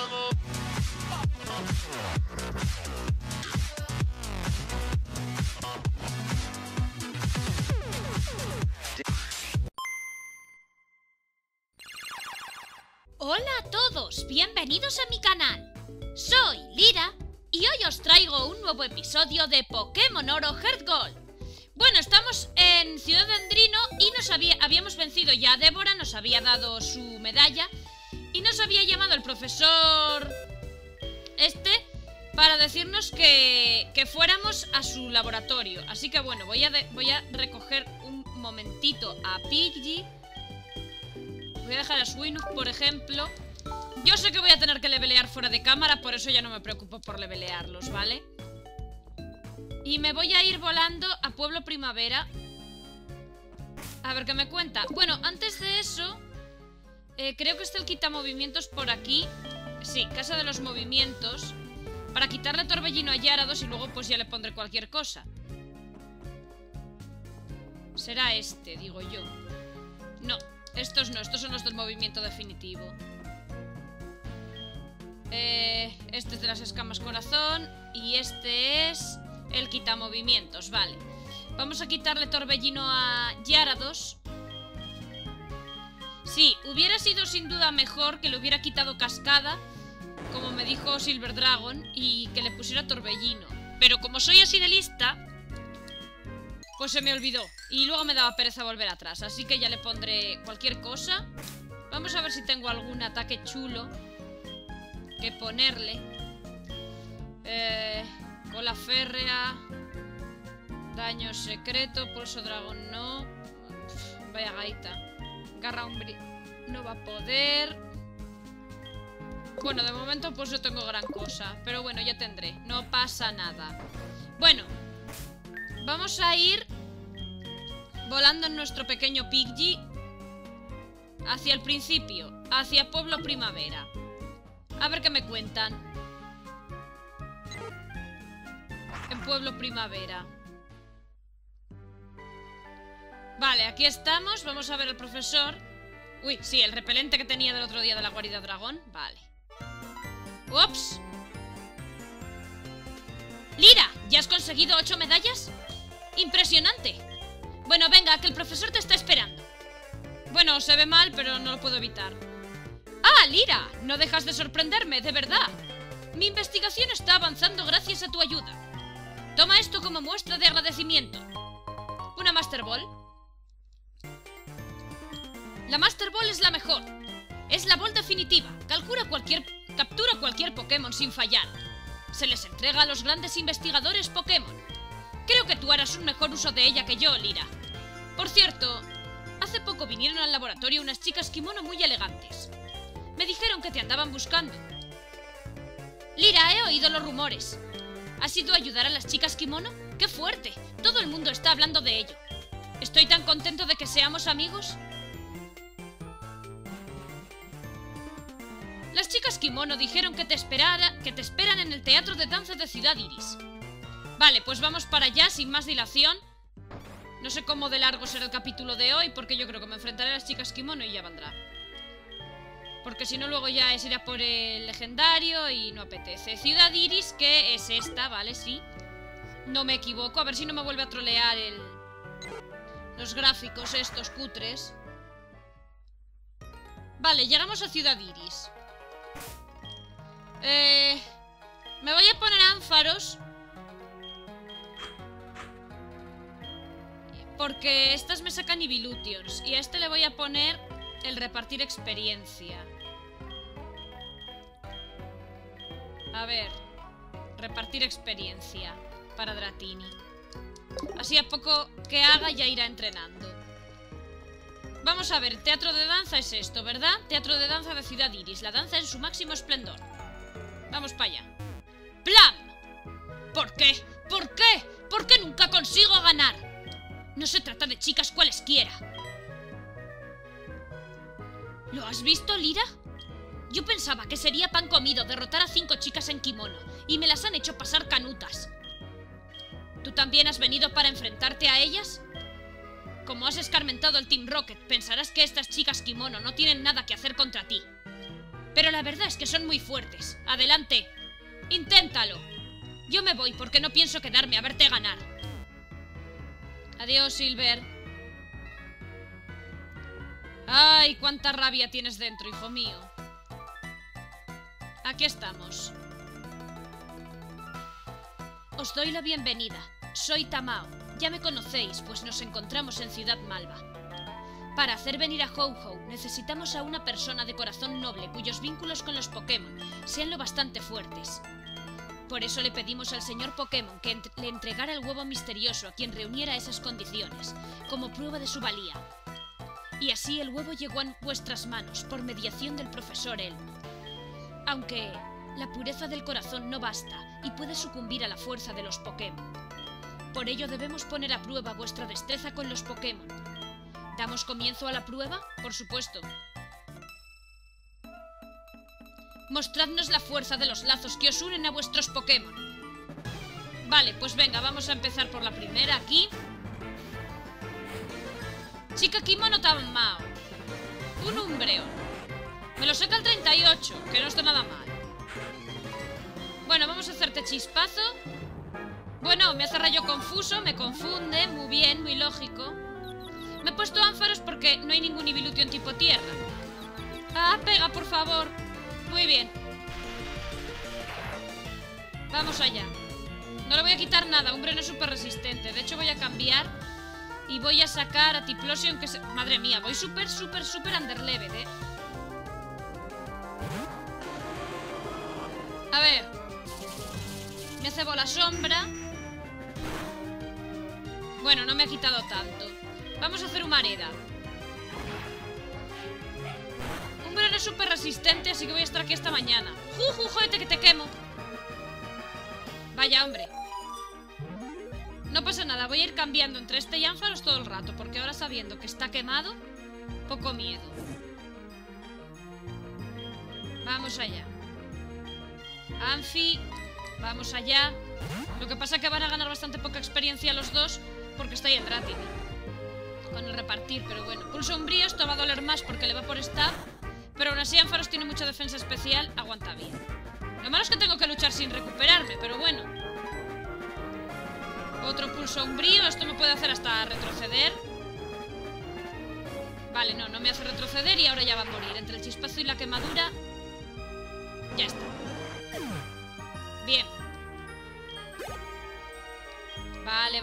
Hola a todos, bienvenidos a mi canal. Soy Lira y hoy os traigo un nuevo episodio de Pokémon Oro Heart Gold. Bueno, estamos en Ciudad Endrino y habíamos vencido ya a Débora, nos había dado su medalla y nos había llamado el profesor para decirnos que fuéramos a su laboratorio. Así que bueno, voy a recoger un momentito a Pidgey. Voy a dejar a Swinub, por ejemplo. Yo sé que voy a tener que levelear fuera de cámara, por eso ya no me preocupo por levelearlos, ¿vale? Y me voy a ir volando a Pueblo Primavera. A ver qué me cuenta. Bueno, antes de eso, creo que está el quitamovimientos por aquí. Sí, Casa de los Movimientos. Para quitarle torbellino a Gyarados y luego pues ya le pondré cualquier cosa. Será este, digo yo. No. Estos no, estos son los del movimiento definitivo. Este es de las escamas corazón. Y este es el quitamovimientos, vale. Vamos a quitarle torbellino a Gyarados. Sí, hubiera sido sin duda mejor que le hubiera quitado cascada, como me dijo Silver Dragon, y que le pusiera torbellino. Pero como soy así de lista, pues se me olvidó. Y luego me daba pereza volver atrás. Así que ya le pondré cualquier cosa. Vamos a ver si tengo algún ataque chulo que ponerle. Cola férrea. Daño secreto. Pulso dragón no. Vaya gaita. Garra umbri no va a poder. Bueno, de momento pues no tengo gran cosa. Pero bueno, ya tendré. No pasa nada. Bueno, vamos a ir volando en nuestro pequeño Pidgey hacia el principio, hacia Pueblo Primavera. A ver qué me cuentan. En Pueblo Primavera. Vale, aquí estamos. Vamos a ver al profesor. Uy, sí, el repelente que tenía del otro día de la guarida dragón. Vale. ¡Ups! Lira, ¿ya has conseguido 8 medallas? ¡Impresionante! Bueno, venga, que el profesor te está esperando. Bueno, se ve mal, pero no lo puedo evitar. ¡Ah, Lira! No dejas de sorprenderme, de verdad. Mi investigación está avanzando gracias a tu ayuda. Toma esto como muestra de agradecimiento. ¿Una Master Ball? La Master Ball es la mejor. Es la Ball definitiva. Captura cualquier Pokémon sin fallar. Se les entrega a los grandes investigadores Pokémon. Creo que tú harás un mejor uso de ella que yo, Lira. Por cierto, hace poco vinieron al laboratorio unas chicas kimono muy elegantes. Me dijeron que te andaban buscando. Lira, he oído los rumores. ¿Has ido a ayudar a las chicas kimono? ¡Qué fuerte! Todo el mundo está hablando de ello. Estoy tan contento de que seamos amigos. Las chicas kimono dijeron que te esperan en el teatro de danza de Ciudad Iris. Vale, pues vamos para allá sin más dilación. No sé cómo de largo será el capítulo de hoy, porque yo creo que me enfrentaré a las chicas kimono y ya vendrá. Porque si no, luego ya es ir a por el legendario y no apetece. Ciudad Iris, que es esta, vale, sí. No me equivoco, a ver si no me vuelve a trolear los gráficos estos cutres. Vale, llegamos a Ciudad Iris. Me voy a poner ánfaros, porque estas me sacan Evolutions. Y a este le voy a poner el repartir experiencia. A ver, repartir experiencia para Dratini. Así a poco que haga ya irá entrenando. Vamos a ver, teatro de danza es esto, ¿verdad? Teatro de danza de Ciudad Iris, la danza en su máximo esplendor. Vamos para allá. ¡Plam! ¿Por qué? ¿Por qué? ¿Por qué nunca consigo ganar? No se trata de chicas cualesquiera. ¿Lo has visto, Lira? Yo pensaba que sería pan comido derrotar a 5 chicas en kimono, y me las han hecho pasar canutas. ¿Tú también has venido para enfrentarte a ellas? Como has escarmentado el Team Rocket, pensarás que estas chicas kimono no tienen nada que hacer contra ti. Pero la verdad es que son muy fuertes. Adelante. Inténtalo. Yo me voy porque no pienso quedarme a verte ganar. Adiós, Silver. Ay, cuánta rabia tienes dentro, hijo mío. Aquí estamos. Os doy la bienvenida. Soy Tamao. Ya me conocéis, pues nos encontramos en Ciudad Malva. Para hacer venir a Ho-Ho, necesitamos a una persona de corazón noble cuyos vínculos con los Pokémon sean lo bastante fuertes. Por eso le pedimos al señor Pokémon que le entregara el huevo misterioso a quien reuniera esas condiciones, como prueba de su valía. Y así el huevo llegó a vuestras manos por mediación del profesor Elmo. Aunque la pureza del corazón no basta y puede sucumbir a la fuerza de los Pokémon. Por ello debemos poner a prueba vuestra destreza con los Pokémon. ¿Damos comienzo a la prueba? Por supuesto. Mostradnos la fuerza de los lazos que os unen a vuestros Pokémon. Vale, pues venga, vamos a empezar por la primera aquí. Chica Kimono Tamao. Un Umbreon. Me lo saca el 38, que no está nada mal. Bueno, vamos a hacerte chispazo. Bueno, me hace rayo confuso, me confunde. Muy bien, muy lógico. Me he puesto ánfaros porque no hay ningún Evolution tipo tierra. Ah, pega, por favor. Muy bien. Vamos allá. No le voy a quitar nada, Umbreon es súper resistente. De hecho voy a cambiar y voy a sacar a Typhlosion que se... Madre mía, voy súper underlevel, A ver. Me hace bola sombra. Bueno, no me ha quitado tanto. Vamos a hacer Humareda. Umbreon es súper resistente, así que voy a estar aquí hasta mañana. Jódete que te quemo. Vaya, hombre. No pasa nada, voy a ir cambiando entre este y Ánfaros todo el rato, porque ahora sabiendo que está quemado, poco miedo. Vamos allá. Anfi, vamos allá. Lo que pasa es que van a ganar bastante poca experiencia los dos, porque está ahí el Dratini con el repartir, pero bueno. Pulso Umbrío, esto va a doler más porque le va por stab, pero aún así Ánfaros tiene mucha defensa especial, aguanta bien. Lo malo es que tengo que luchar sin recuperarme, pero bueno. Otro pulso Umbrío, esto me puede hacer hasta retroceder. Vale, no me hace retroceder y ahora ya va a morir. Entre el chispazo y la quemadura, ya está. Bien. Vale.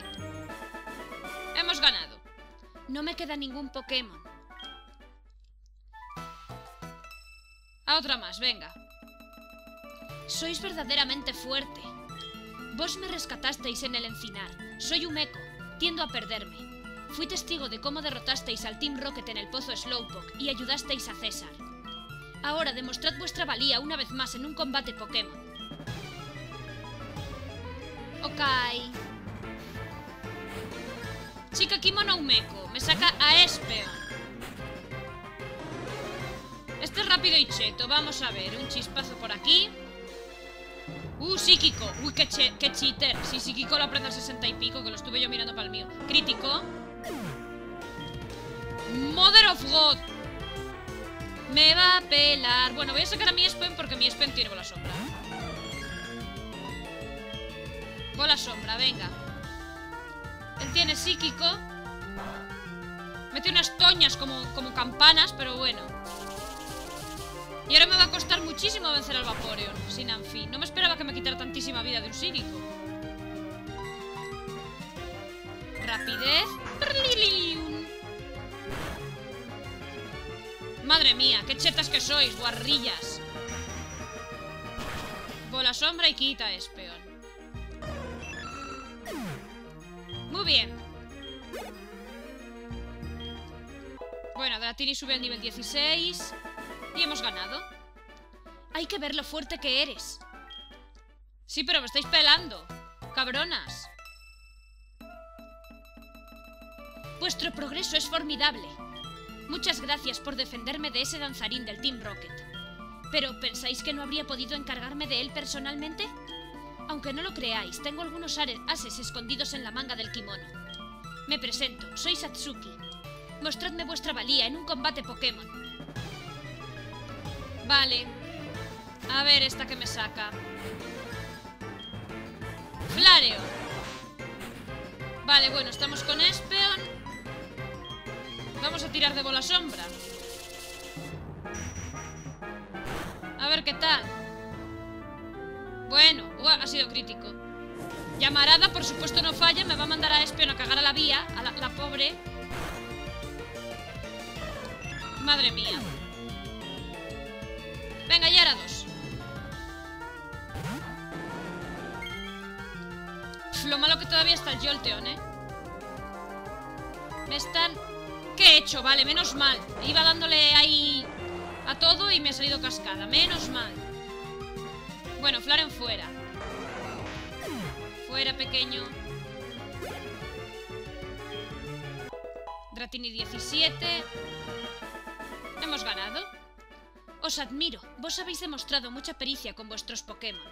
Hemos ganado. No me queda ningún Pokémon. A otra más, venga. Sois verdaderamente fuerte. Vos me rescatasteis en el encinar. Soy Umeko. Tiendo a perderme. Fui testigo de cómo derrotasteis al Team Rocket en el pozo Slowpoke y ayudasteis a César. Ahora demostrad vuestra valía una vez más en un combate Pokémon. Ok. Chica Kimono Umeko. Me saca a Espeon. Este es rápido y cheto. Vamos a ver. Un chispazo por aquí. Psíquico. Uy, qué cheater. Si Psíquico lo aprende al 60 y pico, que lo estuve yo mirando para el mío. Crítico. Mother of God. Me va a pelar. Bueno, voy a sacar a mi Espeon porque mi Espeon tiene bola sombra. Bola sombra, venga. Él tiene psíquico. Mete unas toñas como campanas, pero bueno. Y ahora me va a costar muchísimo vencer al Vaporeon sin Anfi. No me esperaba que me quitara tantísima vida de un psíquico. Rapidez. Madre mía, qué chetas que sois, guarrillas. Bola sombra y quita Espeon. Muy bien. Bueno, Dratini sube al nivel 16 y hemos ganado. Hay que ver lo fuerte que eres. Sí, pero me estáis pelando, cabronas. Vuestro progreso es formidable. Muchas gracias por defenderme de ese danzarín del Team Rocket. ¿Pero pensáis que no habría podido encargarme de él personalmente? Aunque no lo creáis, tengo algunos ases escondidos en la manga del kimono. Me presento, soy Satsuki. Mostradme vuestra valía en un combate Pokémon. Vale. A ver esta que me saca. Flareon. Vale, bueno, estamos con Espeon. Vamos a tirar de bola sombra. A ver qué tal. Bueno, ha sido crítico. Llamarada, por supuesto, no falla. Me va a mandar a Espeon a cagar a la vía. A la pobre. Madre mía. Venga, Gyarados. Lo malo que todavía está el Jolteon, ¿eh? Me están... ¿Qué he hecho? Vale, menos mal. Iba dándole ahí a todo y me ha salido cascada. Menos mal. Bueno, Flareon fuera. Fuera, pequeño. Dratini 17. Hemos ganado. Os admiro. Vos habéis demostrado mucha pericia con vuestros Pokémon.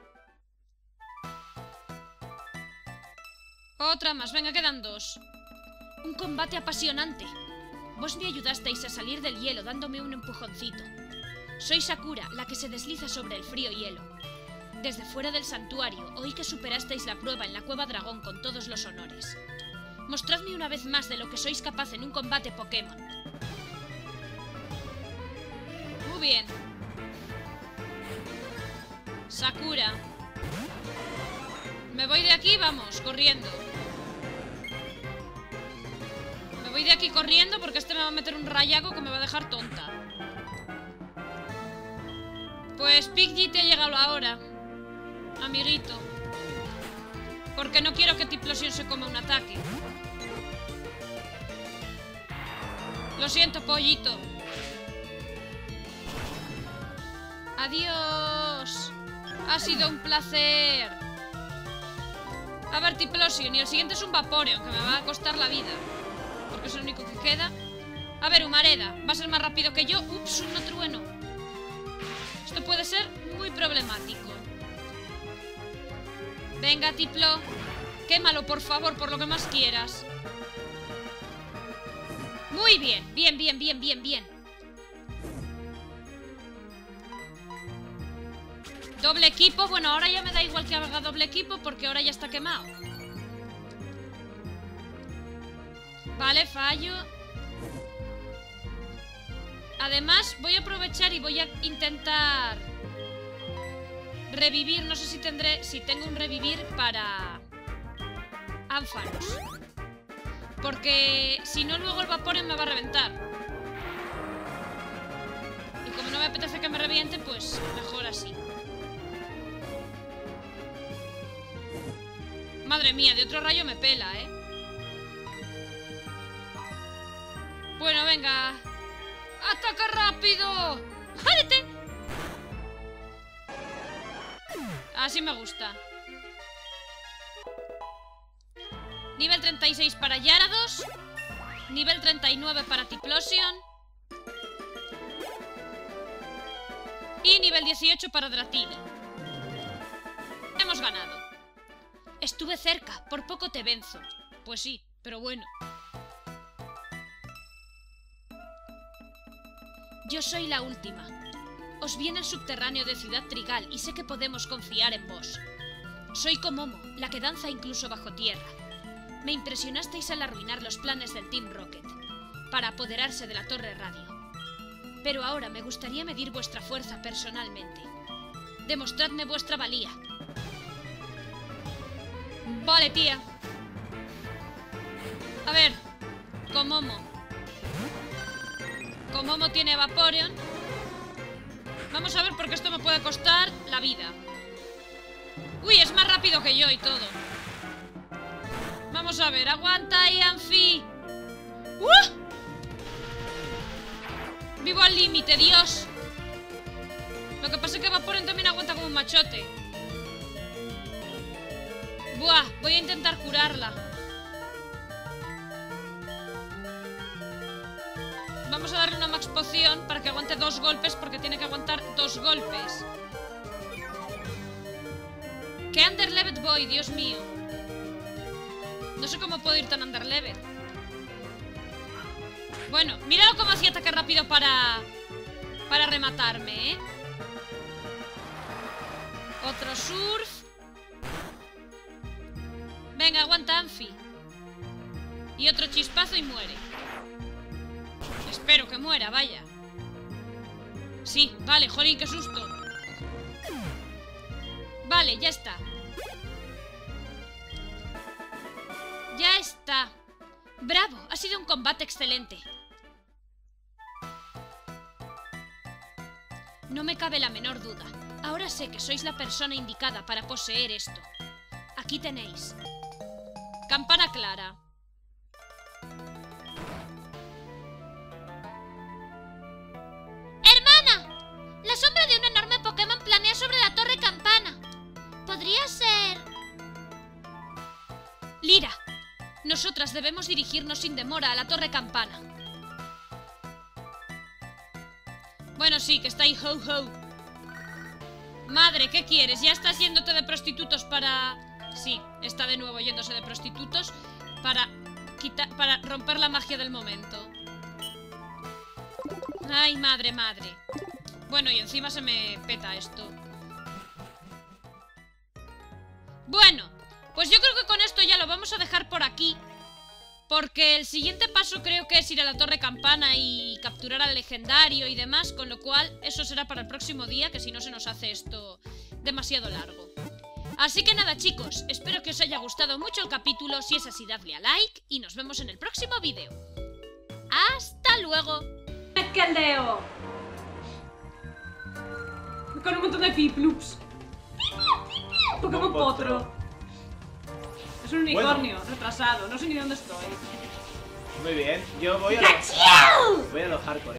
Otra más. Venga, quedan 2. Un combate apasionante. Vos me ayudasteis a salir del hielo dándome un empujoncito. Soy Sakura, la que se desliza sobre el frío hielo. Desde fuera del santuario, oí que superasteis la prueba en la Cueva Dragón con todos los honores. Mostradme una vez más de lo que sois capaz en un combate Pokémon. Muy bien. Sakura. Me voy de aquí, vamos, corriendo. Me voy de aquí corriendo porque este me va a meter un rayaco que me va a dejar tonta. Pues Pidgey te ha llegado ahora, amiguito. Porque no quiero que Typhlosion se coma un ataque. Lo siento, pollito. Adiós. Ha sido un placer. A ver, Typhlosion. Y el siguiente es un Vaporeon, que me va a costar la vida. Porque es el único que queda. A ver, Humareda. Va a ser más rápido que yo. Ups, un trueno. Esto puede ser muy problemático. Venga, Typhlo. Quémalo, por favor, por lo que más quieras. Muy bien. Bien, bien, bien, bien, bien. Doble equipo. Bueno, ahora ya me da igual que haga doble equipo porque ahora ya está quemado. Vale, fallo. Además, voy a aprovechar y voy a intentar revivir. No sé si tendré... Si tengo un revivir para Ampharos. Porque si no, luego el Vaporeon me va a reventar. Y como no me apetece que me reviente, pues mejor así. Madre mía, de otro rayo me pela, ¿eh? Bueno, venga. ¡Ataca rápido! ¡Jálete! Así me gusta. Nivel 36 para Gyarados. Nivel 39 para Typhlosion. Y nivel 18 para Dratini. Hemos ganado. Estuve cerca, por poco te venzo. Pues sí, pero bueno. Yo soy la última. Os vi en el subterráneo de Ciudad Trigal y sé que podemos confiar en vos. Soy Komomo, la que danza incluso bajo tierra. Me impresionasteis al arruinar los planes del Team Rocket, para apoderarse de la Torre Radio. Pero ahora me gustaría medir vuestra fuerza personalmente. Demostradme vuestra valía. Vale, tía. A ver, Komomo. Komomo tiene Vaporeon. Vamos a ver porque esto me puede costar la vida. Uy, es más rápido que yo y todo. Vamos a ver, aguanta ahí, Amphi. Vivo al límite, Dios. Lo que pasa es que Vaporeon también aguanta como un machote. Buah, voy a intentar curarla. Vamos a darle una max poción para que aguante 2 golpes, porque tiene que aguantar 2 golpes. ¿Qué underlevel voy? Dios mío. No sé cómo puedo ir tan underlevel. Bueno, míralo cómo hacía ataque rápido para para rematarme, ¿eh? Otro surf. Venga, aguanta, Anfi. Y otro chispazo y muere. Espero que muera, vaya. Sí, vale, jolín, qué susto. Vale, ya está. Ya está. Bravo, ha sido un combate excelente. No me cabe la menor duda. Ahora sé que sois la persona indicada para poseer esto. Aquí tenéis. Campana clara. ¡Hermana! La sombra de un enorme Pokémon planea sobre la torre campana. ¿Podría ser...? Lira, nosotras debemos dirigirnos sin demora a la torre campana. Bueno, sí, que está ahí ho-ho. Madre, ¿qué quieres? ¿Ya estás yéndote de prostitutos para...? Sí, está de nuevo yéndose de prostitutos para romper la magia del momento. Ay, madre, madre. Bueno, y encima se me peta esto. Bueno, pues yo creo que con esto ya lo vamos a dejar por aquí. Porque el siguiente paso creo que es ir a la torre campana y capturar al legendario y demás. Con lo cual, eso será para el próximo día, que si no se nos hace esto demasiado largo. Así que nada, chicos, espero que os haya gustado mucho el capítulo. Si es así, dadle a like y nos vemos en el próximo vídeo. ¡Hasta luego! ¡Escaldeo! Con un montón de piplups. Pokémon Potro. Es un unicornio, retrasado. No sé ni dónde estoy. Muy bien, yo voy a los hardcore.